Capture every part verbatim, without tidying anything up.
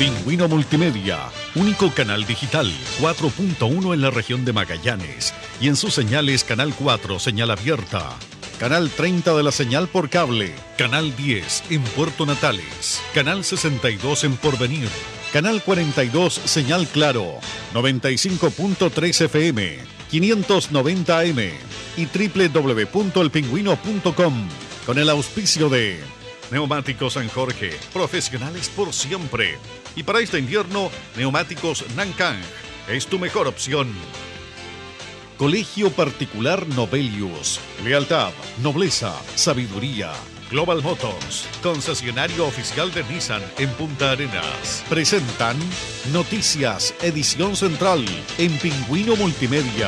Pingüino Multimedia, único canal digital cuatro punto uno en la región de Magallanes y en sus señales Canal cuatro, señal abierta, Canal treinta de la señal por cable, Canal diez en Puerto Natales, Canal sesenta y dos en Porvenir, Canal cuarenta y dos señal Claro, noventa y cinco punto tres F M, quinientos noventa A M y doble u doble u doble u punto el pingüino punto com con el auspicio de Neumáticos San Jorge, profesionales por siempre. Y para este invierno, Neumáticos Nankang es tu mejor opción. Colegio Particular Novelius, lealtad, nobleza, sabiduría. Global Motors, concesionario oficial de Nissan en Punta Arenas, presentan Noticias, edición central en Pingüino Multimedia.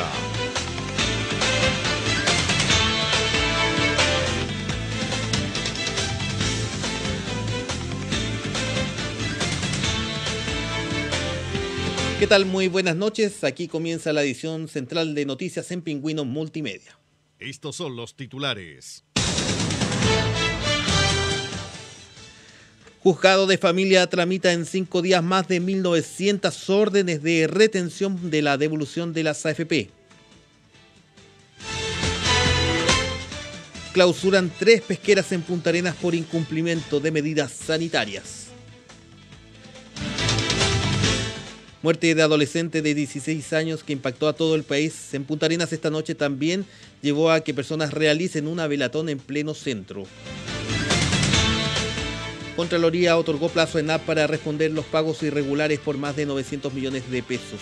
¿Qué tal? Muy buenas noches. Aquí comienza la edición central de Noticias en Pingüino Multimedia. Estos son los titulares. Juzgado de Familia tramita en cinco días más de mil novecientas órdenes de retención de la devolución de las A F P. Clausuran tres pesqueras en Punta Arenas por incumplimiento de medidas sanitarias. Muerte de adolescente de dieciséis años que impactó a todo el país en Punta Arenas esta noche también llevó a que personas realicen una velatón en pleno centro. Contraloría otorgó plazo a ENAP para responder los pagos irregulares por más de novecientos millones de pesos.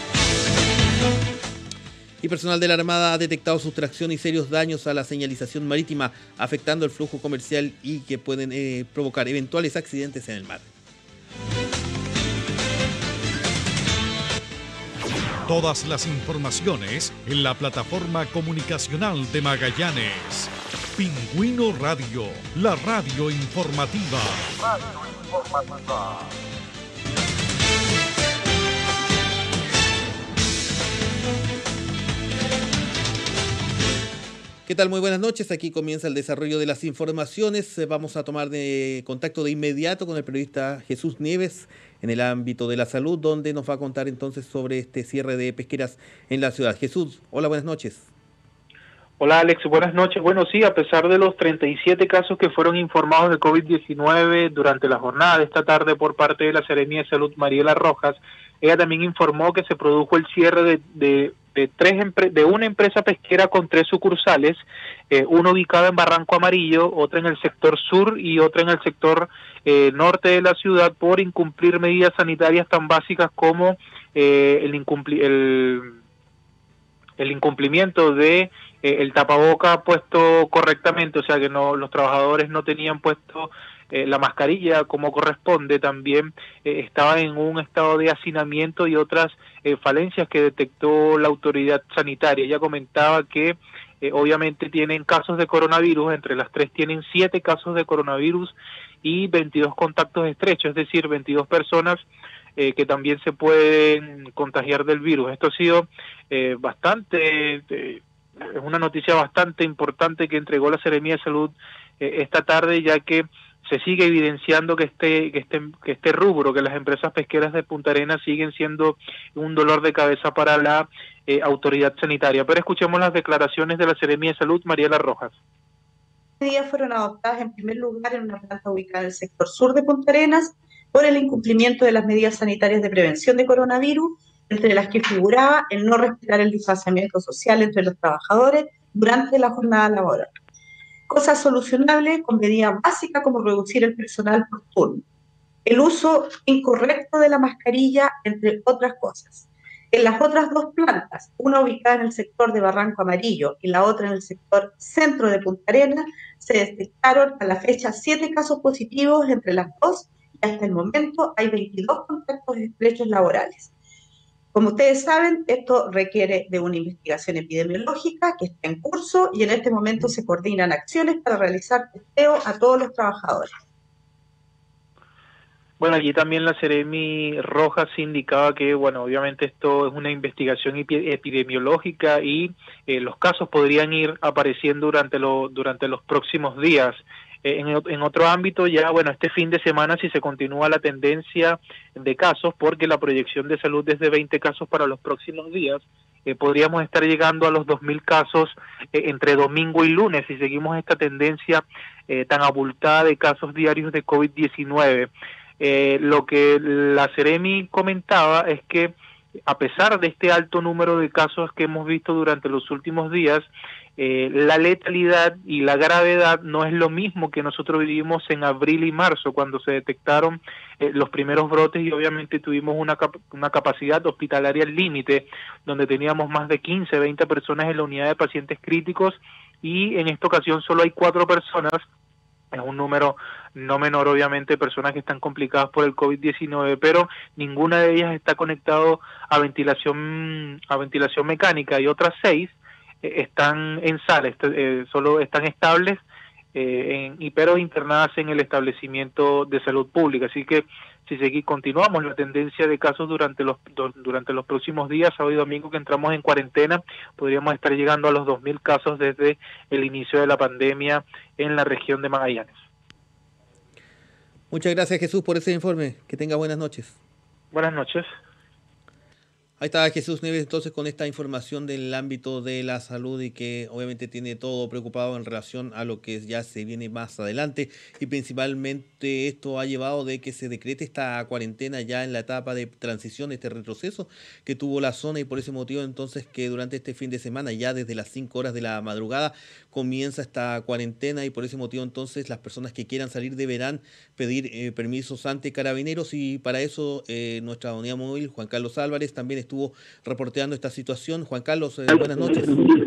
Y personal de la Armada ha detectado sustracción y serios daños a la señalización marítima, afectando el flujo comercial y que pueden eh, provocar eventuales accidentes en el mar. Todas las informaciones en la plataforma comunicacional de Magallanes. Pingüino Radio, la radio informativa. Radio informativa. ¿Qué tal? Muy buenas noches. Aquí comienza el desarrollo de las informaciones. Vamos a tomar de contacto de inmediato con el periodista Jesús Nieves en el ámbito de la salud, donde nos va a contar entonces sobre este cierre de pesqueras en la ciudad. Jesús, hola, buenas noches. Hola Alex, buenas noches. Bueno, sí, a pesar de los treinta y siete casos que fueron informados de COVID diecinueve durante la jornada de esta tarde por parte de la Seremía de Salud, Mariela Rojas, ella también informó que se produjo el cierre de, de, de, tres empre- de una empresa pesquera con tres sucursales, eh, una ubicada en Barranco Amarillo, otra en el sector sur y otra en el sector eh, norte de la ciudad por incumplir medidas sanitarias tan básicas como eh, el, incumpli- el, el incumplimiento de eh, el tapaboca puesto correctamente, o sea que no los trabajadores no tenían puesto Eh, la mascarilla como corresponde, también eh, estaba en un estado de hacinamiento y otras eh, falencias que detectó la autoridad sanitaria. Ella comentaba que eh, obviamente tienen casos de coronavirus, entre las tres tienen siete casos de coronavirus y veintidós contactos estrechos, es decir, veintidós personas eh, que también se pueden contagiar del virus. Esto ha sido eh, bastante, eh, es una noticia bastante importante que entregó la Seremía de Salud eh, esta tarde, ya que se sigue evidenciando que este, que este que este rubro, que las empresas pesqueras de Punta Arenas siguen siendo un dolor de cabeza para la eh, autoridad sanitaria. Pero escuchemos las declaraciones de la Seremía de Salud, Mariela Rojas. Medidas fueron adoptadas en primer lugar en una planta ubicada en el sector sur de Punta Arenas por el incumplimiento de las medidas sanitarias de prevención de coronavirus, entre las que figuraba el no respetar el distanciamiento social entre los trabajadores durante la jornada laboral. Cosas solucionables con medidas básicas como reducir el personal por turno, el uso incorrecto de la mascarilla, entre otras cosas. En las otras dos plantas, una ubicada en el sector de Barranco Amarillo y la otra en el sector centro de Punta Arenas, se detectaron a la fecha siete casos positivos entre las dos y hasta el momento hay veintidós contactos estrechos laborales. Como ustedes saben, esto requiere de una investigación epidemiológica que está en curso y en este momento se coordinan acciones para realizar testeo a todos los trabajadores. Bueno, allí también la Seremi Rojas indicaba que, bueno, obviamente esto es una investigación epidemiológica y eh, los casos podrían ir apareciendo durante, lo, durante los próximos días. Eh, en, en otro ámbito ya, bueno, este fin de semana si se continúa la tendencia de casos, porque la proyección de salud es de veinte casos para los próximos días, eh, podríamos estar llegando a los dos mil casos eh, entre domingo y lunes si seguimos esta tendencia eh, tan abultada de casos diarios de COVID diecinueve. Eh, lo que la Seremi comentaba es que a pesar de este alto número de casos que hemos visto durante los últimos días, eh, la letalidad y la gravedad no es lo mismo que nosotros vivimos en abril y marzo, cuando se detectaron eh, los primeros brotes y obviamente tuvimos una, cap una capacidad hospitalaria al límite, donde teníamos más de quince, veinte personas en la unidad de pacientes críticos, y en esta ocasión solo hay cuatro personas. Es un número no menor, obviamente, personas que están complicadas por el COVID diecinueve, pero ninguna de ellas está conectado a ventilación a ventilación mecánica, y otras seis eh, están en sala, est eh, solo están estables, eh, en, y pero internadas en el establecimiento de salud pública. Así que si seguimos, continuamos la tendencia de casos durante los do, durante los próximos días, sábado y domingo que entramos en cuarentena, podríamos estar llegando a los dos mil casos desde el inicio de la pandemia en la región de Magallanes. Muchas gracias, Jesús, por ese informe. Que tenga buenas noches. Buenas noches. Ahí está Jesús Nieves entonces con esta información del ámbito de la salud, y que obviamente tiene todo preocupado en relación a lo que ya se viene más adelante, y principalmente esto ha llevado de que se decrete esta cuarentena ya en la etapa de transición, este retroceso que tuvo la zona, y por ese motivo entonces que durante este fin de semana ya desde las cinco horas de la madrugada comienza esta cuarentena, y por ese motivo entonces las personas que quieran salir deberán pedir eh, permisos ante Carabineros, y para eso eh, nuestra unidad móvil Juan Carlos Álvarez también estuvo reporteando esta situación. Juan Carlos, eh, buenas noches.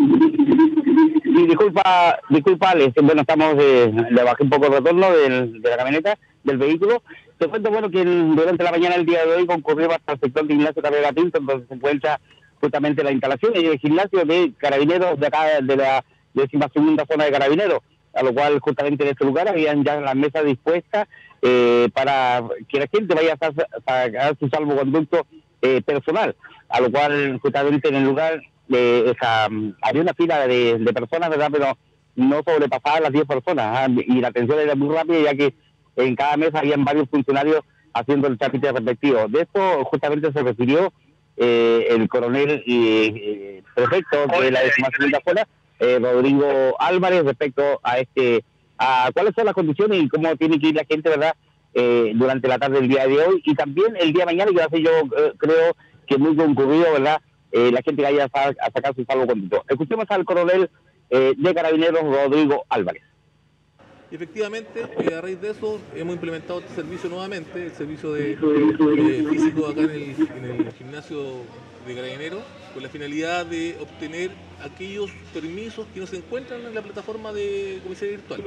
Sí, disculpa, disculpa, Alex. Bueno, estamos de, le bajé un poco el retorno del, de la camioneta, del vehículo. Te cuento, bueno, que el, durante la mañana del día de hoy concurrió hasta el sector de Ignacio Carrera Pinto, donde se encuentra justamente la instalación y el gimnasio de Carabineros de acá, de la décima segunda zona de Carabineros, a lo cual justamente en este lugar habían ya las mesas dispuestas eh, para que la gente vaya a sacar su salvoconducto eh, personal, a lo cual justamente en el lugar eh, esa, había una fila de, de personas, ¿verdad? Pero no sobrepasaba las diez personas, ¿eh? Y la atención era muy rápida, ya que en cada mesa habían varios funcionarios haciendo el trámite respectivo. De esto justamente se refirió eh, el coronel y eh, prefecto de la décima segunda zona, eh, Rodrigo Álvarez, respecto a este a cuáles son las condiciones y cómo tiene que ir la gente, ¿verdad? Eh, durante la tarde del día de hoy y también el día de mañana, que va a ser, yo eh, creo que muy concurrido, ¿verdad? Eh, la gente que vaya a, a sacar su salvoconducto. Escuchemos al coronel eh, de Carabineros, Rodrigo Álvarez. Efectivamente, eh, a raíz de eso hemos implementado este servicio nuevamente, el servicio de, de físico acá en el, en el gimnasio de Carabineros, con la finalidad de obtener aquellos permisos que no se encuentran en la plataforma de comisaría virtual.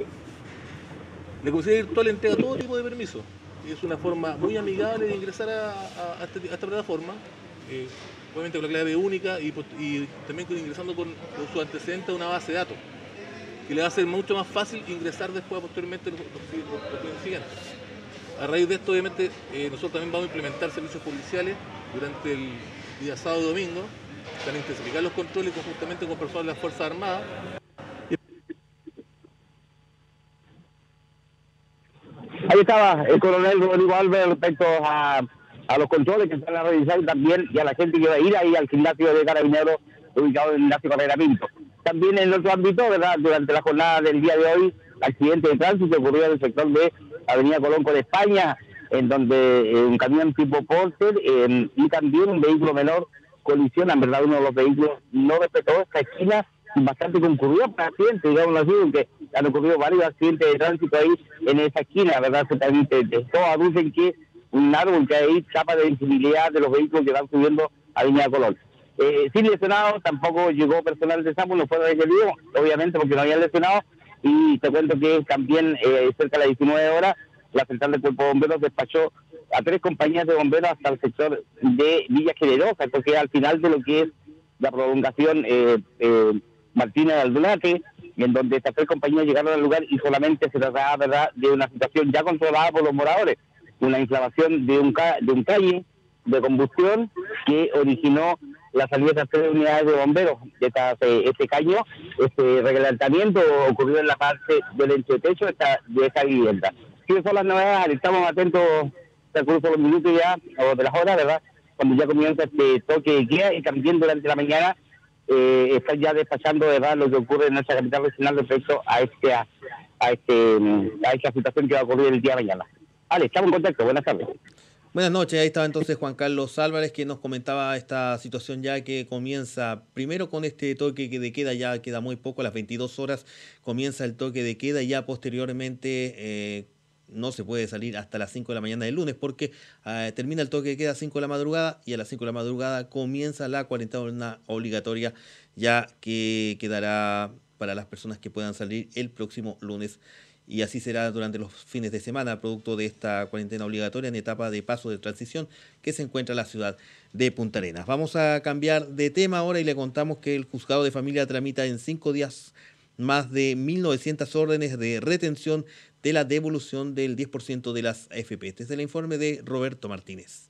La comisaría virtual entrega todo tipo de permisos. Es una forma muy amigable de ingresar a, a, a, este, a esta plataforma, eh, obviamente con la clave única y, y también ingresando con, con su antecedente a una base de datos, que le va a ser mucho más fácil ingresar después, posteriormente, los, los, los, los siguientes. A raíz de esto, obviamente, eh, nosotros también vamos a implementar servicios policiales durante el día sábado y domingo, para intensificar los controles conjuntamente con personas de las Fuerzas Armadas. Ahí estaba el coronel Rodrigo Álvarez respecto a, a los controles que se van a realizar también, y a la gente que va a ir ahí al gimnasio de Carabineros ubicado en Ignacio Carrera Pinto. También en otro ámbito, ¿verdad? Durante la jornada del día de hoy, accidente de tránsito ocurrió en el sector de Avenida Colón con España, en donde eh, un camión tipo Porter eh, y también un vehículo menor colisionan, ¿verdad? Uno de los vehículos no respetó esta esquina bastante concurrida para accidentes, digamos así, porque han ocurrido varios accidentes de tránsito ahí en esa esquina, ¿verdad? Justamente todos aducen que un árbol que hay tapa de visibilidad de los vehículos que van subiendo a Avenida Colón. Eh, sin lesionados, tampoco llegó personal de SAMU, no fue requerido, obviamente porque no había lesionados, y te cuento que también eh, cerca de las diecinueve horas, la central del Cuerpo de Bomberos despachó a tres compañías de bomberos hasta el sector de Villa Generosa, porque al final de lo que es la prolongación eh, eh, Martínez de Aldunate, en donde estas tres compañías llegaron al lugar y solamente se trataba, ¿verdad?, de una situación ya controlada por los moradores, una inflamación de un, ca de un calle de combustión que originó la salida de tres unidades de bomberos de esta, este caño. Este reglantamiento ocurrió en la parte del entretecho de esta, de esta vivienda. ¿Qué son las novedades? Estamos atentos, se cruzan los minutos ya, o de las horas, ¿verdad? Cuando ya comienza este toque de queda, y también durante la mañana eh, están ya despachando, ¿verdad?, lo que ocurre en nuestra capital regional respecto a, este, a, a, este, a esta situación que va a ocurrir el día de mañana. Ale, estamos en contacto, buenas tardes. Buenas noches, ahí estaba entonces Juan Carlos Álvarez, que nos comentaba esta situación ya que comienza primero con este toque de queda, ya queda muy poco, a las veintidós horas comienza el toque de queda y ya posteriormente eh, no se puede salir hasta las cinco de la mañana del lunes porque eh, termina el toque de queda a cinco de la madrugada y a las cinco de la madrugada comienza la cuarentena obligatoria, ya que quedará para las personas que puedan salir el próximo lunes. Y así será durante los fines de semana, producto de esta cuarentena obligatoria en etapa de paso de transición que se encuentra en la ciudad de Punta Arenas. Vamos a cambiar de tema ahora y le contamos que el Juzgado de Familia tramita en cinco días más de mil novecientas órdenes de retención de la devolución del diez por ciento de las A F P. Este es el informe de Roberto Martínez.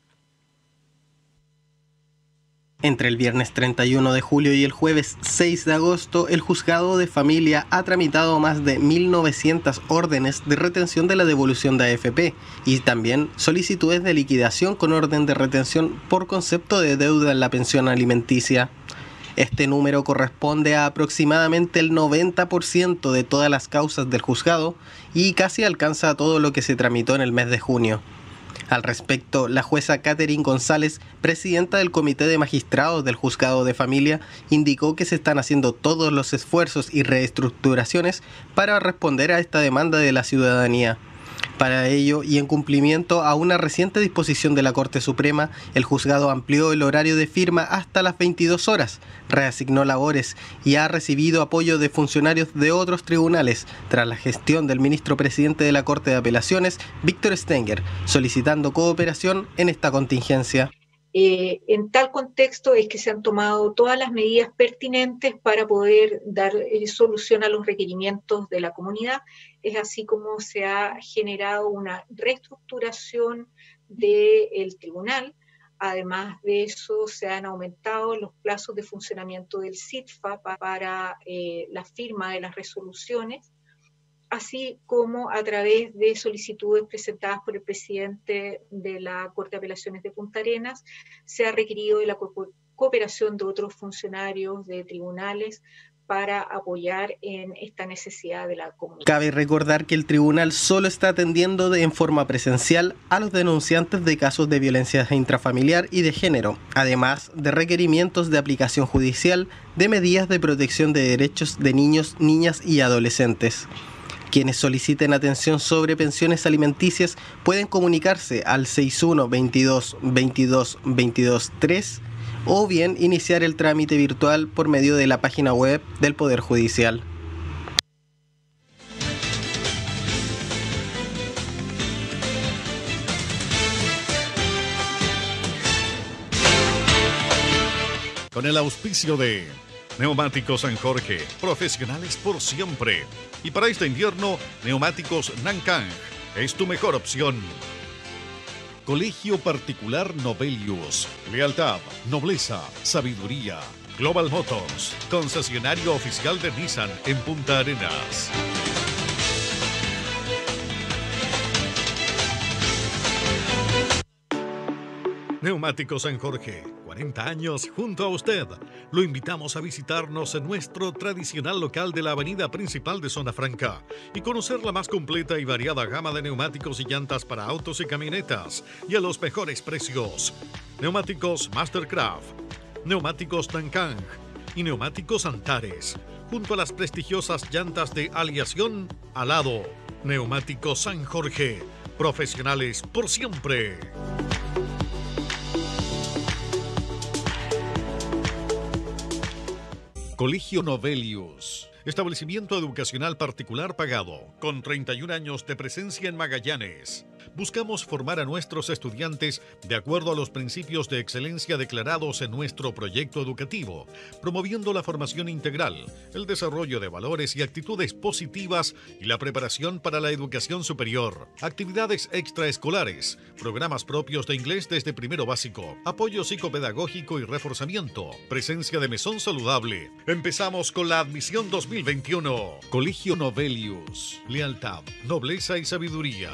Entre el viernes treinta y uno de julio y el jueves seis de agosto, el Juzgado de Familia ha tramitado más de mil novecientas órdenes de retención de la devolución de A F P y también solicitudes de liquidación con orden de retención por concepto de deuda en la pensión alimenticia. Este número corresponde a aproximadamente el noventa por ciento de todas las causas del juzgado y casi alcanza todo lo que se tramitó en el mes de junio. Al respecto, la jueza Catherine González, presidenta del Comité de Magistrados del Juzgado de Familia, indicó que se están haciendo todos los esfuerzos y reestructuraciones para responder a esta demanda de la ciudadanía. Para ello, y en cumplimiento a una reciente disposición de la Corte Suprema, el juzgado amplió el horario de firma hasta las veintidós horas, reasignó labores y ha recibido apoyo de funcionarios de otros tribunales tras la gestión del ministro presidente de la Corte de Apelaciones, Víctor Stenger, solicitando cooperación en esta contingencia. Eh, en tal contexto es que se han tomado todas las medidas pertinentes para poder dar eh, solución a los requerimientos de la comunidad. Es así como se ha generado una reestructuración del tribunal. Además de eso, se han aumentado los plazos de funcionamiento del CITFA para eh, la firma de las resoluciones, así como a través de solicitudes presentadas por el presidente de la Corte de Apelaciones de Punta Arenas, se ha requerido de la co- cooperación de otros funcionarios de tribunales para apoyar en esta necesidad de la comunidad. Cabe recordar que el tribunal solo está atendiendo de, en forma presencial a los denunciantes de casos de violencia intrafamiliar y de género, además de requerimientos de aplicación judicial de medidas de protección de derechos de niños, niñas y adolescentes. Quienes soliciten atención sobre pensiones alimenticias pueden comunicarse al seis uno veintidós veintidós veintidós tres o bien iniciar el trámite virtual por medio de la página web del Poder Judicial. Con el auspicio de Neumáticos San Jorge, profesionales por siempre. Y para este invierno, Neumáticos Nankang es tu mejor opción. Colegio Particular Novelius. Lealtad, nobleza, sabiduría. Global Motors, concesionario oficial de Nissan en Punta Arenas. Neumáticos San Jorge, cuarenta años junto a usted. Lo invitamos a visitarnos en nuestro tradicional local de la avenida principal de Zona Franca y conocer la más completa y variada gama de neumáticos y llantas para autos y camionetas y a los mejores precios. Neumáticos Mastercraft, Neumáticos Nankang y Neumáticos Antares, junto a las prestigiosas llantas de aleación Alado. Neumáticos San Jorge, profesionales por siempre. Colegio Novelius, establecimiento educacional particular pagado, con treinta y un años de presencia en Magallanes. Buscamos formar a nuestros estudiantes de acuerdo a los principios de excelencia declarados en nuestro proyecto educativo, promoviendo la formación integral, el desarrollo de valores y actitudes positivas y la preparación para la educación superior, actividades extraescolares, programas propios de inglés desde primero básico, apoyo psicopedagógico y reforzamiento, presencia de mesón saludable. Empezamos con la admisión dos mil veintiuno. Colegio Novelius. Lealtad, nobleza y sabiduría.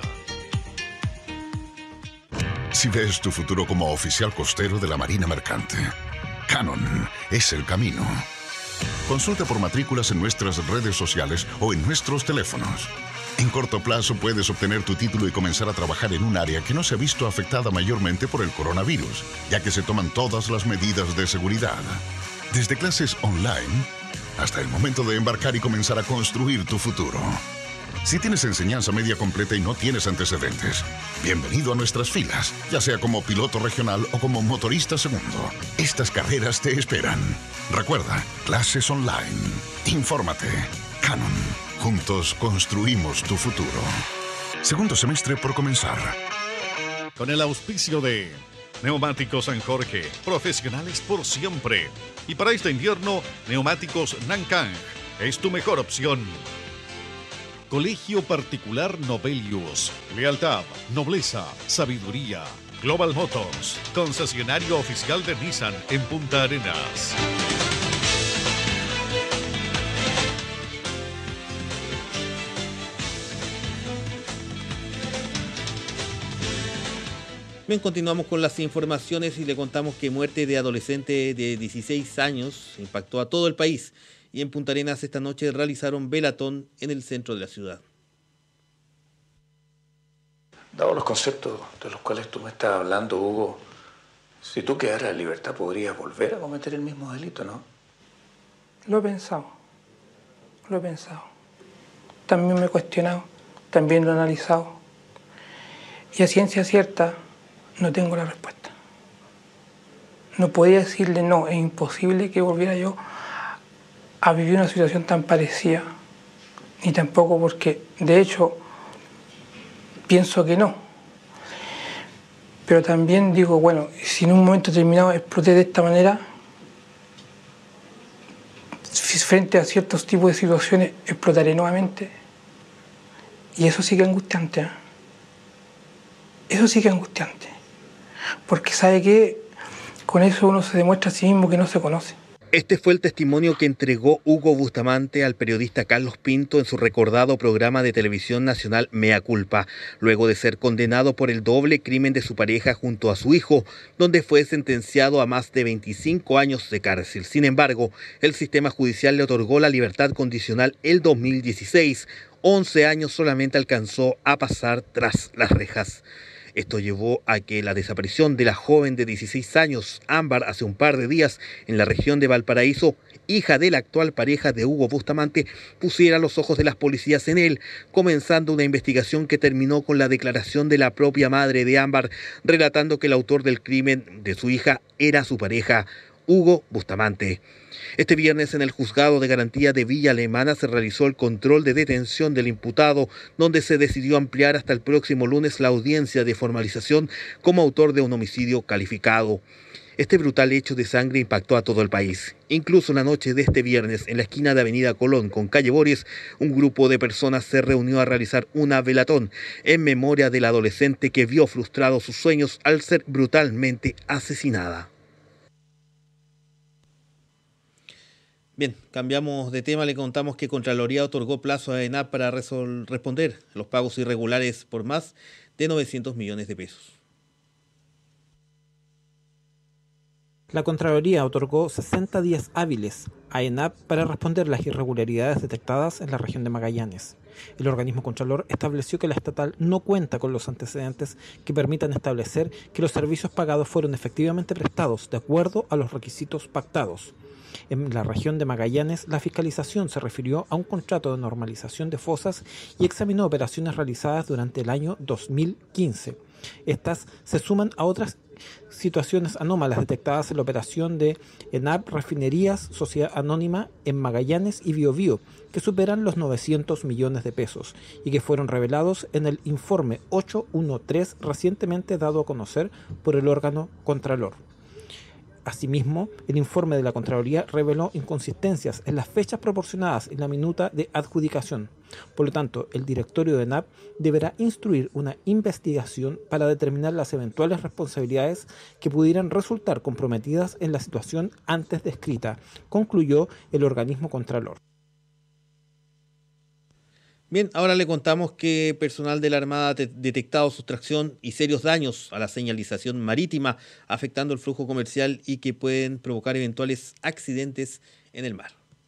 Si ves tu futuro como oficial costero de la Marina Mercante, Canon es el camino. Consulta por matrículas en nuestras redes sociales o en nuestros teléfonos. En corto plazo puedes obtener tu título y comenzar a trabajar en un área que no se ha visto afectada mayormente por el coronavirus, ya que se toman todas las medidas de seguridad. Desde clases online hasta el momento de embarcar y comenzar a construir tu futuro. Si tienes enseñanza media completa y no tienes antecedentes, bienvenido a nuestras filas, ya sea como piloto regional o como motorista segundo. Estas carreras te esperan. Recuerda, clases online. Infórmate. Canon. Juntos construimos tu futuro. Segundo semestre por comenzar. Con el auspicio de Neumáticos San Jorge, profesionales por siempre. Y para este invierno, Neumáticos Nankang es tu mejor opción. Colegio Particular Novelius. Lealtad, nobleza, sabiduría. Global Motors, concesionario oficial de Nissan en Punta Arenas. Bien, continuamos con las informaciones y le contamos que muerte de adolescente de dieciséis años impactó a todo el país. Y en Punta Arenas esta noche realizaron velatón en el centro de la ciudad. Dado los conceptos de los cuales tú me estás hablando, Hugo, si tú quedaras en libertad podrías volver a cometer el mismo delito, ¿no? Lo he pensado, lo he pensado. También me he cuestionado, también lo he analizado. Y a ciencia cierta no tengo la respuesta. No podía decirle no, es imposible que volviera yo a vivir una situación tan parecida, ni tampoco porque, de hecho, pienso que no. Pero también digo, bueno, si en un momento determinado exploté de esta manera, frente a ciertos tipos de situaciones, explotaré nuevamente. Y eso sí que es angustiante, ¿eh? Eso sí que es angustiante. Porque sabe que con eso uno se demuestra a sí mismo que no se conoce. Este fue el testimonio que entregó Hugo Bustamante al periodista Carlos Pinto en su recordado programa de televisión nacional Mea Culpa, luego de ser condenado por el doble crimen de su pareja junto a su hijo, donde fue sentenciado a más de veinticinco años de cárcel. Sin embargo, el sistema judicial le otorgó la libertad condicional el dos mil dieciséis. once años solamente alcanzó a pasar tras las rejas. Esto llevó a que la desaparición de la joven de dieciséis años, Ámbar, hace un par de días en la región de Valparaíso, hija de la actual pareja de Hugo Bustamante, pusiera los ojos de las policías en él, comenzando una investigación que terminó con la declaración de la propia madre de Ámbar, relatando que el autor del crimen de su hija era su pareja, Hugo Bustamante. Este viernes en el Juzgado de Garantía de Villa Alemana se realizó el control de detención del imputado, donde se decidió ampliar hasta el próximo lunes la audiencia de formalización como autor de un homicidio calificado. Este brutal hecho de sangre impactó a todo el país. Incluso la noche de este viernes, en la esquina de Avenida Colón con calle Boris, un grupo de personas se reunió a realizar una velatón en memoria del adolescente que vio frustrados sus sueños al ser brutalmente asesinada. Bien, cambiamos de tema, le contamos que Contraloría otorgó plazo a ENAP para resol- responder a los pagos irregulares por más de novecientos millones de pesos. La Contraloría otorgó sesenta días hábiles a ENAP para responder las irregularidades detectadas en la región de Magallanes. El organismo Contralor estableció que la estatal no cuenta con los antecedentes que permitan establecer que los servicios pagados fueron efectivamente prestados de acuerdo a los requisitos pactados. En la región de Magallanes, la fiscalización se refirió a un contrato de normalización de fosas y examinó operaciones realizadas durante el año dos mil quince. Estas se suman a otras situaciones anómalas detectadas en la operación de ENAP Refinerías Sociedad Anónima en Magallanes y Biobío, que superan los novecientos millones de pesos y que fueron revelados en el informe ochocientos trece recientemente dado a conocer por el órgano Contralor. Asimismo, el informe de la Contraloría reveló inconsistencias en las fechas proporcionadas en la minuta de adjudicación. Por lo tanto, el directorio de ENAP deberá instruir una investigación para determinar las eventuales responsabilidades que pudieran resultar comprometidas en la situación antes descrita, concluyó el organismo Contralor. Bien, ahora le contamos que personal de la Armada ha detectado sustracción y serios daños a la señalización marítima, afectando el flujo comercial y que pueden provocar eventuales accidentes en el mar.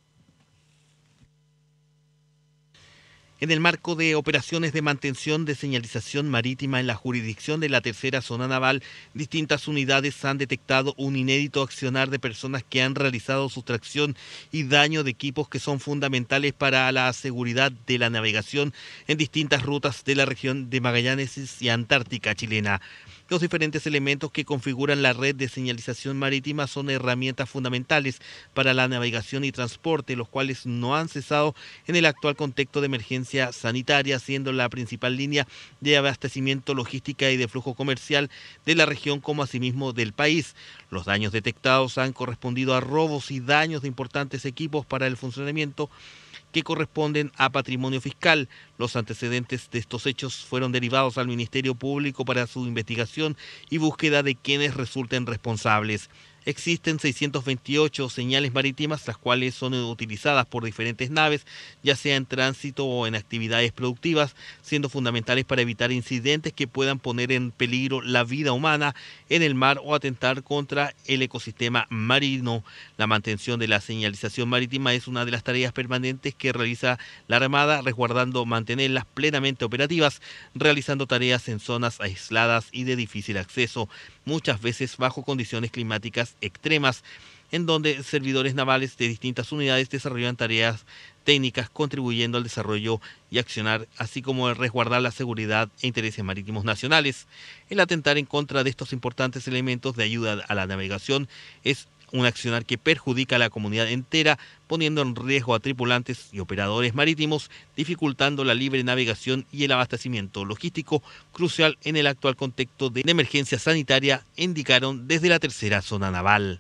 En el marco de operaciones de mantención de señalización marítima en la jurisdicción de la tercera zona naval, distintas unidades han detectado un inédito accionar de personas que han realizado sustracción y daño de equipos que son fundamentales para la seguridad de la navegación en distintas rutas de la región de Magallanes y Antártica chilena. Los diferentes elementos que configuran la red de señalización marítima son herramientas fundamentales para la navegación y transporte, los cuales no han cesado en el actual contexto de emergencia sanitaria, siendo la principal línea de abastecimiento, logística y de flujo comercial de la región como asimismo del país. Los daños detectados han correspondido a robos y daños de importantes equipos para el funcionamiento que corresponden a patrimonio fiscal. Los antecedentes de estos hechos fueron derivados al Ministerio Público para su investigación y búsqueda de quienes resulten responsables. Existen seiscientas veintiocho señales marítimas, las cuales son utilizadas por diferentes naves, ya sea en tránsito o en actividades productivas, siendo fundamentales para evitar incidentes que puedan poner en peligro la vida humana en el mar o atentar contra el ecosistema marino. La mantención de la señalización marítima es una de las tareas permanentes que realiza la Armada, resguardando mantenerlas plenamente operativas, realizando tareas en zonas aisladas y de difícil acceso, muchas veces bajo condiciones climáticas extremas, en donde servidores navales de distintas unidades desarrollan tareas técnicas contribuyendo al desarrollo y accionar, así como el resguardar la seguridad e intereses marítimos nacionales. El atentar en contra de estos importantes elementos de ayuda a la navegación es un accionar que perjudica a la comunidad entera, poniendo en riesgo a tripulantes y operadores marítimos, dificultando la libre navegación y el abastecimiento logístico, crucial en el actual contexto de emergencia sanitaria, indicaron desde la tercera zona naval.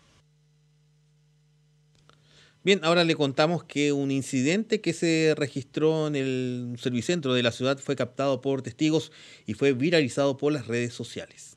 Bien, ahora le contamos que un incidente que se registró en el servicentro de la ciudad fue captado por testigos y fue viralizado por las redes sociales.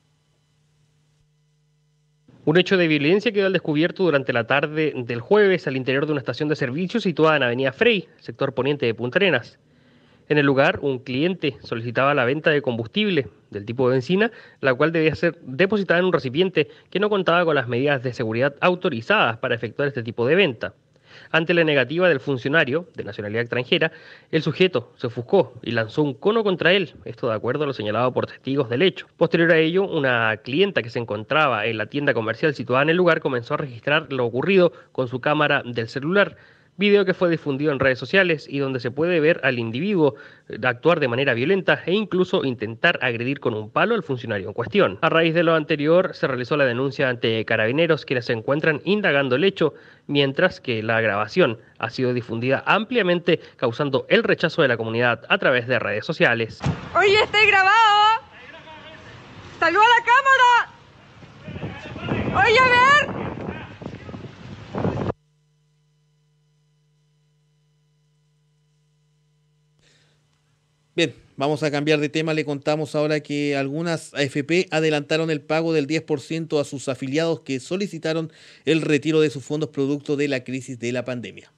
Un hecho de violencia quedó al descubierto durante la tarde del jueves al interior de una estación de servicio situada en Avenida Frey, sector poniente de Punta Arenas. En el lugar, un cliente solicitaba la venta de combustible del tipo de benzina, la cual debía ser depositada en un recipiente que no contaba con las medidas de seguridad autorizadas para efectuar este tipo de venta. Ante la negativa del funcionario, de nacionalidad extranjera, el sujeto se ofuscó y lanzó un cono contra él, esto de acuerdo a lo señalado por testigos del hecho. Posterior a ello, una clienta que se encontraba en la tienda comercial situada en el lugar comenzó a registrar lo ocurrido con su cámara del celular, video que fue difundido en redes sociales y donde se puede ver al individuo actuar de manera violenta e incluso intentar agredir con un palo al funcionario en cuestión. A raíz de lo anterior, se realizó la denuncia ante Carabineros, quienes se encuentran indagando el hecho, mientras que la grabación ha sido difundida ampliamente, causando el rechazo de la comunidad a través de redes sociales. Oye, estoy grabado. ¡Saluda a la cámara! Oye, a ver. Bien, vamos a cambiar de tema. Le contamos ahora que algunas A F P adelantaron el pago del diez por ciento a sus afiliados que solicitaron el retiro de sus fondos producto de la crisis de la pandemia.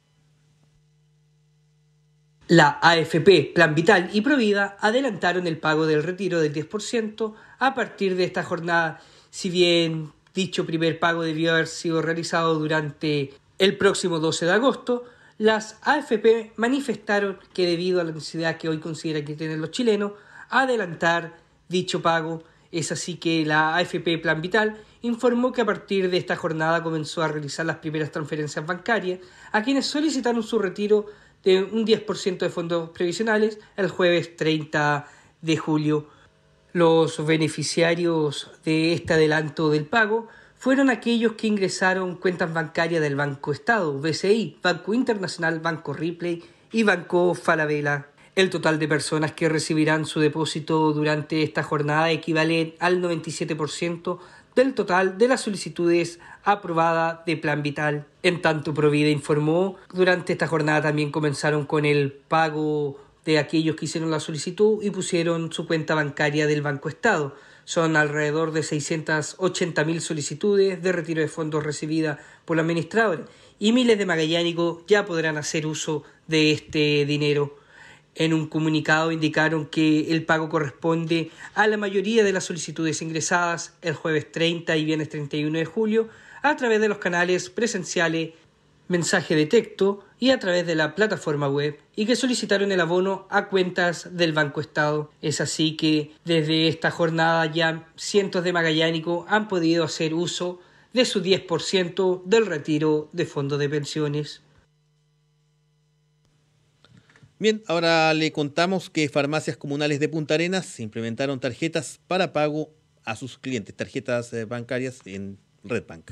La A F P, Plan Vital y Provida adelantaron el pago del retiro del diez por ciento a partir de esta jornada. Si bien dicho primer pago debió haber sido realizado durante el próximo doce de agosto, las A F P manifestaron que debido a la necesidad que hoy consideran que tienen los chilenos, adelantar dicho pago. Es así que la A F P Plan Vital informó que a partir de esta jornada comenzó a realizar las primeras transferencias bancarias a quienes solicitaron su retiro de un diez por ciento de fondos previsionales el jueves treinta de julio. Los beneficiarios de este adelanto del pago fueron aquellos que ingresaron cuentas bancarias del Banco Estado, B C I, Banco Internacional, Banco Ripley y Banco Falabella. El total de personas que recibirán su depósito durante esta jornada equivale al noventa y siete por ciento del total de las solicitudes aprobadas de Plan Vital. En tanto, Provida informó, durante esta jornada también comenzaron con el pago de aquellos que hicieron la solicitud y pusieron su cuenta bancaria del Banco Estado. Son alrededor de seiscientas ochenta mil solicitudes de retiro de fondos recibidas por los administradores y miles de magallánicos ya podrán hacer uso de este dinero. En un comunicado indicaron que el pago corresponde a la mayoría de las solicitudes ingresadas el jueves treinta y viernes treinta y uno de julio a través de los canales presenciales, mensaje de texto y a través de la plataforma web, y que solicitaron el abono a cuentas del Banco Estado. Es así que desde esta jornada ya cientos de magallánicos han podido hacer uso de su diez por ciento del retiro de fondos de pensiones. Bien, ahora le contamos que farmacias comunales de Punta Arenas implementaron tarjetas para pago a sus clientes, tarjetas bancarias en Redbank.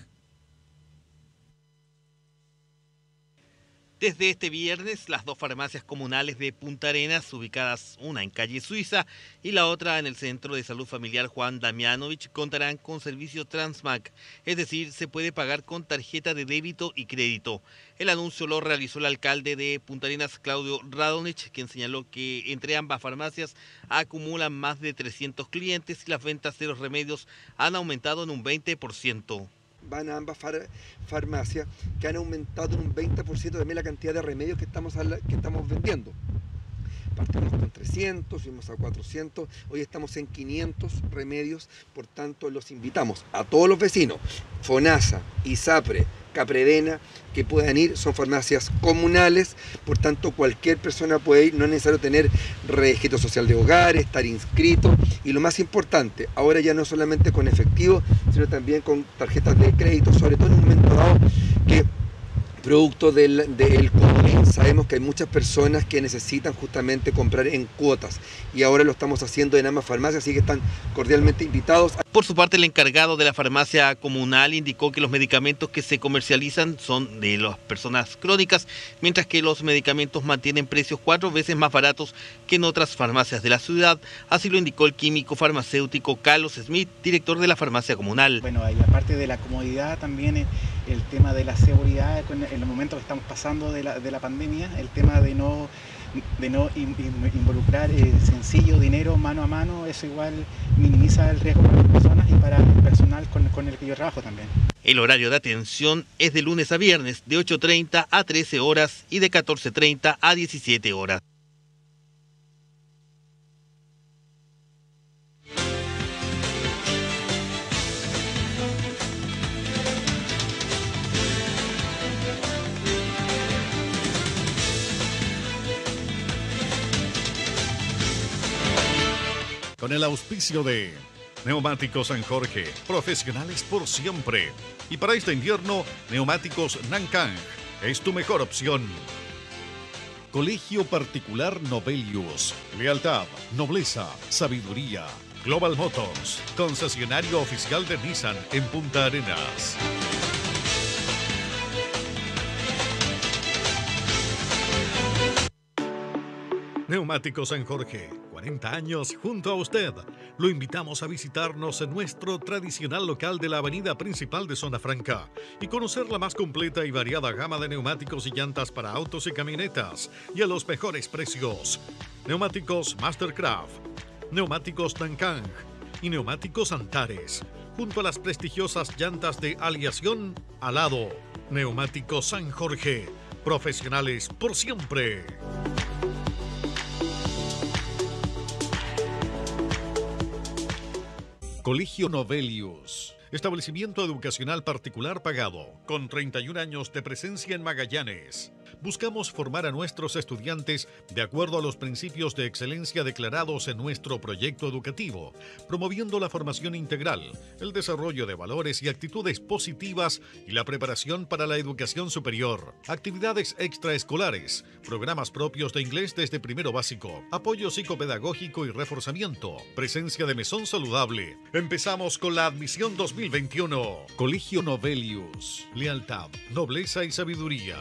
Desde este viernes, las dos farmacias comunales de Punta Arenas, ubicadas una en calle Suiza y la otra en el Centro de Salud Familiar Juan Damianovich, contarán con servicio Transmac, es decir, se puede pagar con tarjeta de débito y crédito. El anuncio lo realizó el alcalde de Punta Arenas, Claudio Radonich, quien señaló que entre ambas farmacias acumulan más de trescientos clientes y las ventas de los remedios han aumentado en un veinte por ciento. Van a ambas far farmacias que han aumentado en un veinte por ciento también la cantidad de remedios que estamos, a la, que estamos vendiendo. Partimos con trescientos, fuimos a cuatrocientos, hoy estamos en quinientos remedios, por tanto los invitamos a todos los vecinos, FONASA, ISAPRE, Capredena, que puedan ir, son farmacias comunales, por tanto cualquier persona puede ir, no es necesario tener registro social de hogar, estar inscrito, y lo más importante, ahora ya no solamente con efectivo, sino también con tarjetas de crédito, sobre todo en un momento dado que producto del, del COVID, sabemos que hay muchas personas que necesitan justamente comprar en cuotas y ahora lo estamos haciendo en ambas farmacias, así que están cordialmente invitados. Por su parte, el encargado de la farmacia comunal indicó que los medicamentos que se comercializan son de las personas crónicas, mientras que los medicamentos mantienen precios cuatro veces más baratos que en otras farmacias de la ciudad. Así lo indicó el químico farmacéutico Carlos Smith, director de la farmacia comunal. Bueno, y aparte de la comodidad, también el tema de la seguridad en el momento que estamos pasando de la, de la pandemia, el tema de no, de no involucrar eh, sencillo dinero mano a mano, eso igual minimiza el riesgo para las personas y para el personal con, con el que yo trabajo también. El horario de atención es de lunes a viernes de ocho treinta a trece horas y de catorce treinta a diecisiete horas. Con el auspicio de Neumáticos San Jorge, profesionales por siempre. Y para este invierno, Neumáticos Nankang es tu mejor opción. Colegio Particular Novelius. Lealtad, nobleza, sabiduría. Global Motors, concesionario oficial de Nissan en Punta Arenas. Neumáticos San Jorge, cuarenta años junto a usted. Lo invitamos a visitarnos en nuestro tradicional local de la avenida principal de Zona Franca y conocer la más completa y variada gama de neumáticos y llantas para autos y camionetas y a los mejores precios. Neumáticos Mastercraft, Neumáticos Nankang y Neumáticos Antares, junto a las prestigiosas llantas de aleación Alado. Neumáticos San Jorge, profesionales por siempre. Colegio Novelius. establecimiento educacional particular pagado, con treinta y un años de presencia en Magallanes. Buscamos formar a nuestros estudiantes de acuerdo a los principios de excelencia declarados en nuestro proyecto educativo, promoviendo la formación integral, el desarrollo de valores y actitudes positivas y la preparación para la educación superior, actividades extraescolares, programas propios de inglés desde primero básico, apoyo psicopedagógico y reforzamiento, presencia de mesón saludable. Empezamos con la admisión dos mil veintiuno. Colegio Novelius. Lealtad, nobleza y sabiduría.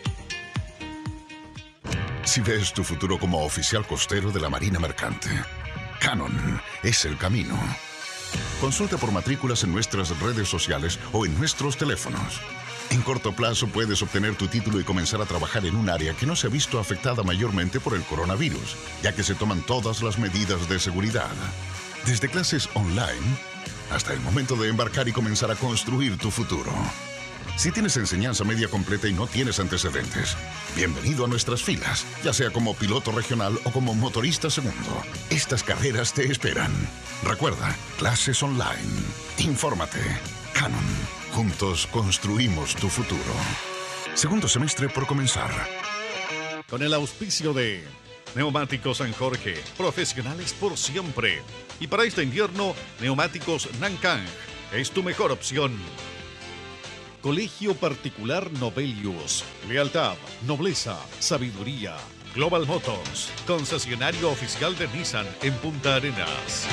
Si ves tu futuro como oficial costero de la Marina Mercante, Canon es el camino. Consulta por matrículas en nuestras redes sociales o en nuestros teléfonos. En corto plazo puedes obtener tu título y comenzar a trabajar en un área que no se ha visto afectada mayormente por el coronavirus, ya que se toman todas las medidas de seguridad. Desde clases online hasta el momento de embarcar y comenzar a construir tu futuro. Si tienes enseñanza media completa y no tienes antecedentes, bienvenido a nuestras filas, ya sea como piloto regional o como motorista segundo. Estas carreras te esperan. Recuerda, clases online. Infórmate. Canon. Juntos construimos tu futuro. Segundo semestre por comenzar. Con el auspicio de Neumáticos San Jorge, profesionales por siempre. Y para este invierno, Neumáticos Nankang es tu mejor opción. Colegio Particular Novelius. Lealtad, nobleza, sabiduría. Global Motors, concesionario oficial de Nissan en Punta Arenas.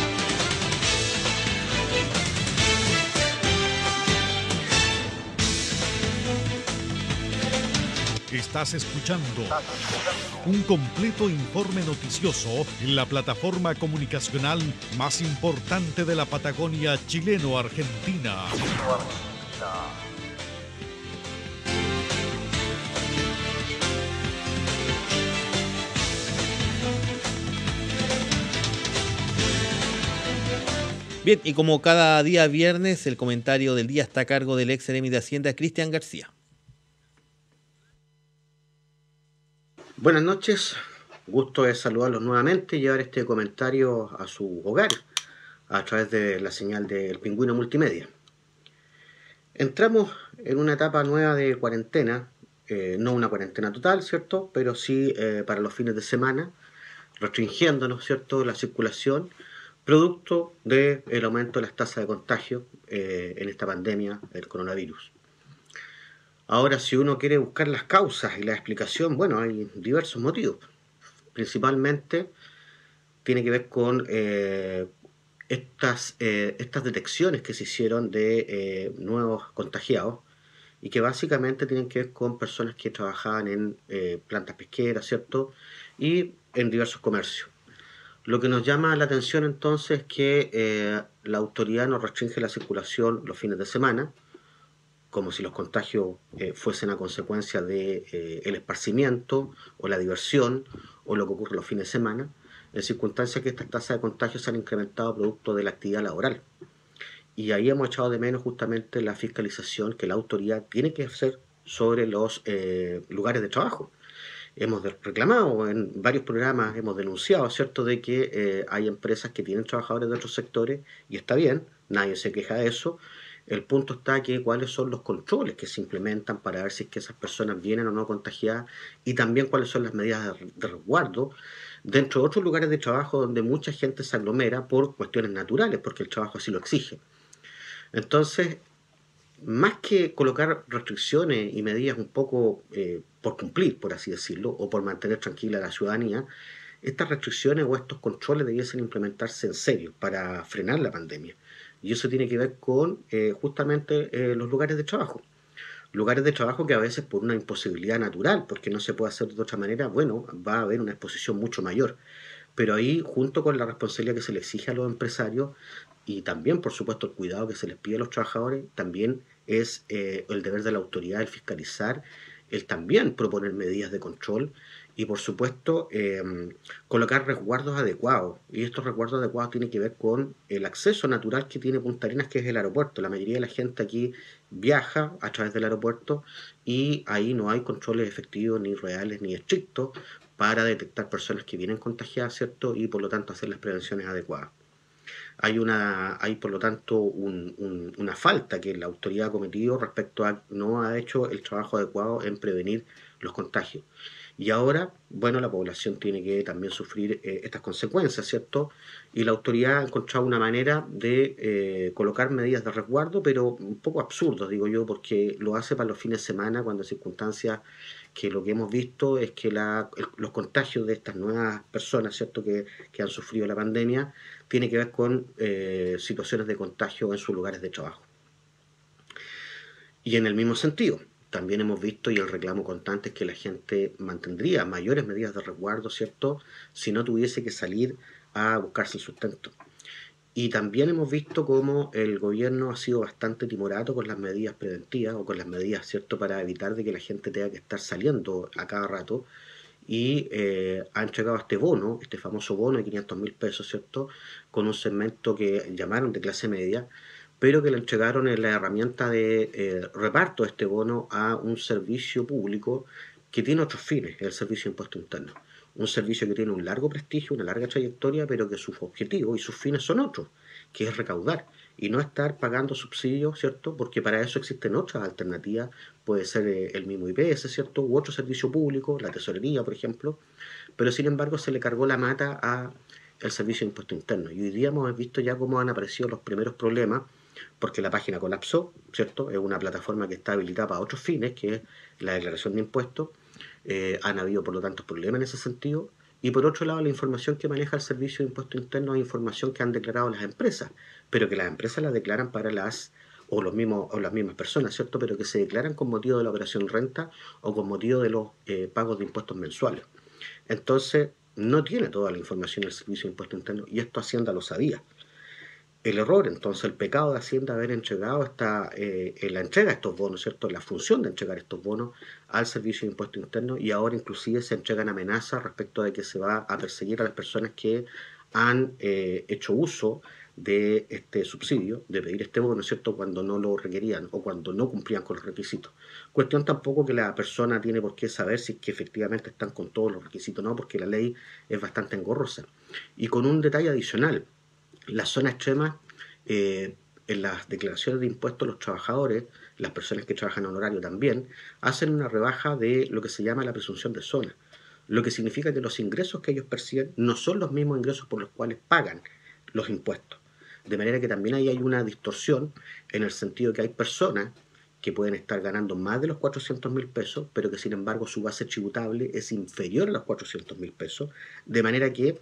Estás escuchando un completo informe noticioso en la plataforma comunicacional más importante de la Patagonia chileno-argentina. Bien, y como cada día viernes, el comentario del día está a cargo del ex seremi de Hacienda, Cristian García. Buenas noches, gusto de saludarlos nuevamente y llevar este comentario a su hogar a través de la señal del Pingüino Multimedia. Entramos en una etapa nueva de cuarentena, eh, no una cuarentena total, ¿cierto? Pero sí eh, para los fines de semana, restringiéndonos, ¿cierto?, la circulación, producto del aumento de las tasas de contagio eh, en esta pandemia del coronavirus. Ahora, si uno quiere buscar las causas y la explicación, bueno, hay diversos motivos. Principalmente tiene que ver con eh, estas, eh, estas detecciones que se hicieron de eh, nuevos contagiados y que básicamente tienen que ver con personas que trabajaban en eh, plantas pesqueras, ¿cierto?, y en diversos comercios. Lo que nos llama la atención entonces es que eh, la autoridad nos restringe la circulación los fines de semana, como si los contagios eh, fuesen a consecuencia de eh, el esparcimiento o la diversión o lo que ocurre los fines de semana, en circunstancias que estas tasas de contagio se han incrementado producto de la actividad laboral. Y ahí hemos echado de menos justamente la fiscalización que la autoridad tiene que hacer sobre los eh, lugares de trabajo. Hemos reclamado en varios programas, hemos denunciado, ¿cierto?, de que eh, hay empresas que tienen trabajadores de otros sectores, y está bien, nadie se queja de eso. El punto está que cuáles son los controles que se implementan para ver si es que esas personas vienen o no contagiadas, y también cuáles son las medidas de, de resguardo dentro de otros lugares de trabajo donde mucha gente se aglomera por cuestiones naturales, porque el trabajo así lo exige. Entonces, más que colocar restricciones y medidas un poco eh, por cumplir, por así decirlo, o por mantener tranquila a la ciudadanía, estas restricciones o estos controles debiesen implementarse en serio para frenar la pandemia. Y eso tiene que ver con eh, justamente eh, los lugares de trabajo. Lugares de trabajo que a veces por una imposibilidad natural, porque no se puede hacer de otra manera, bueno, va a haber una exposición mucho mayor. Pero ahí, junto con la responsabilidad que se le exige a los empresarios, y también, por supuesto, el cuidado que se les pide a los trabajadores, también es eh, el deber de la autoridad el fiscalizar, el también proponer medidas de control y, por supuesto, eh, colocar resguardos adecuados. Y estos resguardos adecuados tienen que ver con el acceso natural que tiene Punta Arenas, que es el aeropuerto. La mayoría de la gente aquí viaja a través del aeropuerto y ahí no hay controles efectivos, ni reales, ni estrictos para detectar personas que vienen contagiadas, ¿cierto?, y por lo tanto hacer las prevenciones adecuadas. hay una hay por lo tanto un, un, una falta que la autoridad ha cometido respecto a no ha hecho el trabajo adecuado en prevenir los contagios. Y ahora, bueno, la población tiene que también sufrir eh, estas consecuencias, ¿cierto? Y la autoridad ha encontrado una manera de eh, colocar medidas de resguardo, pero un poco absurdos, digo yo, porque lo hace para los fines de semana, cuando en circunstancias que lo que hemos visto es que la, el, los contagios de estas nuevas personas, ¿cierto?, que, que han sufrido la pandemia, tiene que ver con eh, situaciones de contagio en sus lugares de trabajo. Y en el mismo sentido, también hemos visto, y el reclamo constante es que la gente mantendría mayores medidas de resguardo, ¿cierto?, si no tuviese que salir a buscarse el sustento. Y también hemos visto cómo el gobierno ha sido bastante timorato con las medidas preventivas o con las medidas, ¿cierto?, para evitar de que la gente tenga que estar saliendo a cada rato, y eh, ha entregado este bono, este famoso bono de quinientos mil pesos, ¿cierto?, con un segmento que llamaron de clase media, pero que le entregaron en la herramienta de eh, reparto de este bono a un servicio público que tiene otros fines, el servicio de impuesto interno. Un servicio que tiene un largo prestigio, una larga trayectoria, pero que sus objetivos y sus fines son otros, que es recaudar y no estar pagando subsidios, ¿cierto? Porque para eso existen otras alternativas, puede ser eh, el mismo I P S, ¿cierto?, u otro servicio público, la tesorería, por ejemplo, pero sin embargo se le cargó la mata a el servicio de impuesto interno. Y hoy día hemos visto ya cómo han aparecido los primeros problemas, porque la página colapsó, ¿cierto? Es una plataforma que está habilitada para otros fines, que es la declaración de impuestos. Eh, han habido, por lo tanto, problemas en ese sentido. Y por otro lado, la información que maneja el Servicio de Impuesto Interno es información que han declarado las empresas, pero que las empresas la declaran para las, o, los mismos, o las mismas personas, ¿cierto?, pero que se declaran con motivo de la operación renta o con motivo de los eh, pagos de impuestos mensuales. Entonces, no tiene toda la información el Servicio de Impuesto Interno, y esto Hacienda lo sabía. El error, entonces, el pecado de Hacienda haber entregado esta, eh, la entrega de estos bonos, ¿cierto?, la función de entregar estos bonos al Servicio de Impuesto Interno, y ahora inclusive se entregan amenazas respecto de que se va a perseguir a las personas que han eh, hecho uso de este subsidio, de pedir este bono, ¿cierto?, cuando no lo requerían o cuando no cumplían con los requisitos. Cuestión tampoco que la persona tiene por qué saber si es que efectivamente están con todos los requisitos, no, porque la ley es bastante engorrosa. Y con un detalle adicional, la zona extrema, eh, en las declaraciones de impuestos, los trabajadores, las personas que trabajan en horario también, hacen una rebaja de lo que se llama la presunción de zona, lo que significa que los ingresos que ellos perciben no son los mismos ingresos por los cuales pagan los impuestos. De manera que también ahí hay una distorsión, en el sentido que hay personas que pueden estar ganando más de los cuatrocientos mil pesos, pero que sin embargo su base tributable es inferior a los cuatrocientos mil pesos, de manera que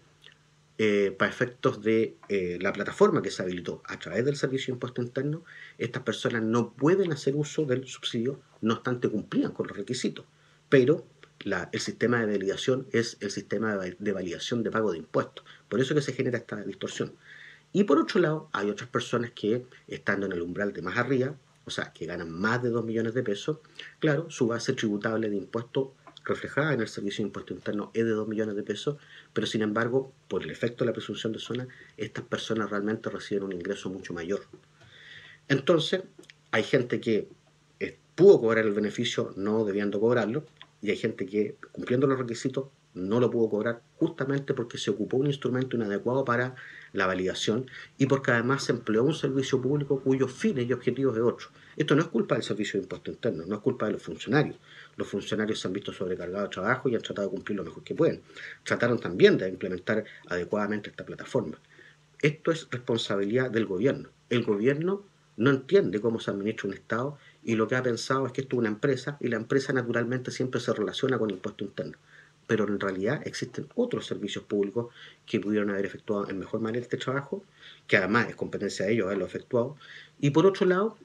Eh, para efectos de eh, la plataforma que se habilitó a través del Servicio de Impuesto Interno, estas personas no pueden hacer uso del subsidio, no obstante cumplían con los requisitos, pero la, el sistema de validación es el sistema de, de validación de pago de impuestos, por eso que se genera esta distorsión. Y por otro lado, hay otras personas que, estando en el umbral de más arriba, o sea, que ganan más de dos millones de pesos, claro, su base tributable de impuestos reflejada en el Servicio de Impuesto Interno es de dos millones de pesos, pero sin embargo, por el efecto de la presunción de zona, estas personas realmente reciben un ingreso mucho mayor. Entonces, hay gente que eh, pudo cobrar el beneficio no debiendo cobrarlo, y hay gente que, cumpliendo los requisitos, no lo pudo cobrar justamente porque se ocupó un instrumento inadecuado para la validación y porque además se empleó un servicio público cuyos fines y objetivos es otro. Esto no es culpa del Servicio de Impuesto Interno, no es culpa de los funcionarios. Los funcionarios se han visto sobrecargados de trabajo y han tratado de cumplir lo mejor que pueden. Trataron también de implementar adecuadamente esta plataforma. Esto es responsabilidad del gobierno. El gobierno no entiende cómo se administra un Estado y lo que ha pensado es que esto es una empresa y la empresa naturalmente siempre se relaciona con el impuesto interno. Pero en realidad existen otros servicios públicos que pudieron haber efectuado en mejor manera este trabajo, que además es competencia de ellos haberlo efectuado. Y por otro lado,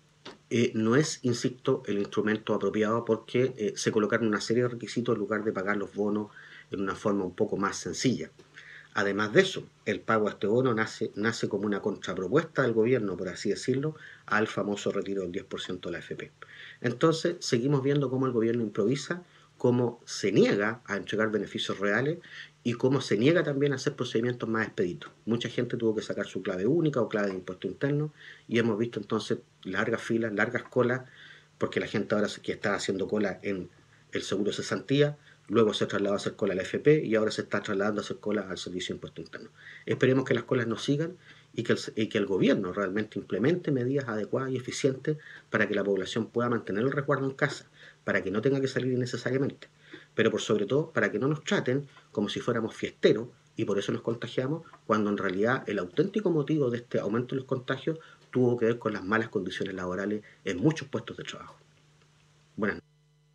eh, no es, insisto, el instrumento apropiado porque eh, se colocaron una serie de requisitos en lugar de pagar los bonos en una forma un poco más sencilla. Además de eso, el pago de este bono nace, nace como una contrapropuesta del gobierno, por así decirlo, al famoso retiro del diez por ciento de la A F P. Entonces, seguimos viendo cómo el gobierno improvisa, cómo se niega a entregar beneficios reales y cómo se niega también a hacer procedimientos más expeditos. Mucha gente tuvo que sacar su clave única o clave de impuesto interno y hemos visto entonces largas filas, largas colas, porque la gente ahora que está haciendo cola en el seguro de cesantía, luego se trasladó a hacer cola a la A F P y ahora se está trasladando a hacer cola al Servicio de Impuesto Interno. Esperemos que las colas no sigan y que, el, y que el gobierno realmente implemente medidas adecuadas y eficientes para que la población pueda mantener el resguardo en casa, para que no tenga que salir innecesariamente, pero por sobre todo para que no nos traten como si fuéramos fiesteros y por eso nos contagiamos, cuando en realidad el auténtico motivo de este aumento de los contagios tuvo que ver con las malas condiciones laborales en muchos puestos de trabajo. Buenas noches.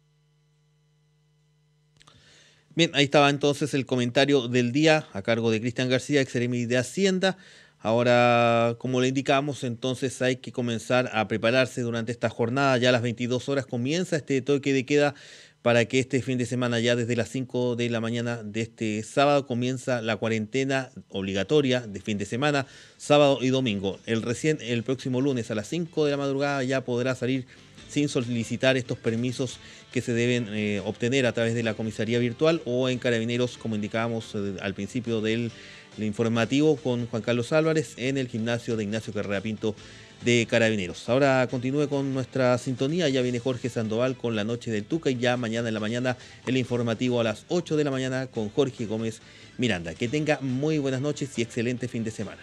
Bien, ahí estaba entonces el comentario del día a cargo de Cristian García, ex-seremi de Hacienda. Ahora, como le indicamos, entonces hay que comenzar a prepararse durante esta jornada. Ya a las veintidós horas comienza este toque de queda para que este fin de semana, ya desde las cinco de la mañana de este sábado, comienza la cuarentena obligatoria de fin de semana, sábado y domingo. El, recién, el próximo lunes a las cinco de la madrugada ya podrá salir sin solicitar estos permisos que se deben eh, obtener a través de la comisaría virtual o en Carabineros, como indicábamos eh, al principio del, del informativo con Juan Carlos Álvarez en el gimnasio de Ignacio Carrera Pinto de Carabineros. Ahora continúe con nuestra sintonía, ya viene Jorge Sandoval con La Noche del Tuca y ya mañana en la mañana el informativo a las ocho de la mañana con Jorge Gómez Miranda. Que tenga muy buenas noches y excelente fin de semana.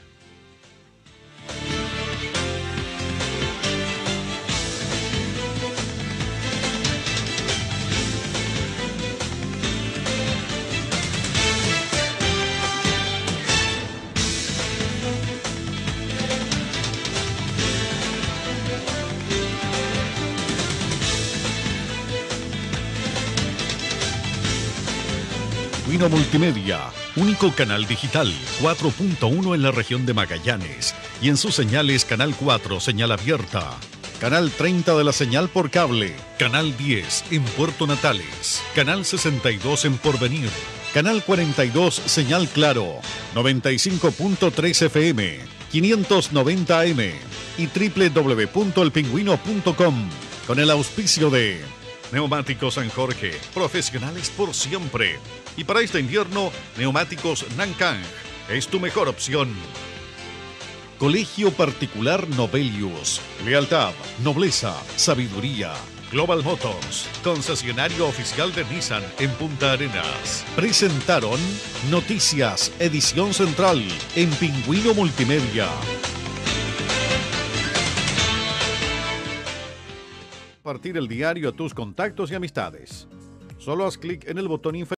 Pingüino Multimedia, único canal digital cuatro punto uno en la región de Magallanes y en sus señales Canal cuatro, señal abierta, Canal treinta de la señal por cable, Canal diez en Puerto Natales, Canal sesenta y dos en Porvenir, Canal cuarenta y dos señal Claro, noventa y cinco punto tres F M, quinientos noventa A M y doble u doble u doble u punto el pingüino punto com con el auspicio de Neumáticos San Jorge, profesionales por siempre. Y para este invierno, Neumáticos Nankang es tu mejor opción. Colegio Particular Novelius, lealtad, nobleza, sabiduría. Global Motors, concesionario oficial de Nissan en Punta Arenas. Presentaron Noticias, edición central en Pingüino Multimedia. Compartir el diario a tus contactos y amistades. Solo haz clic en el botón inferior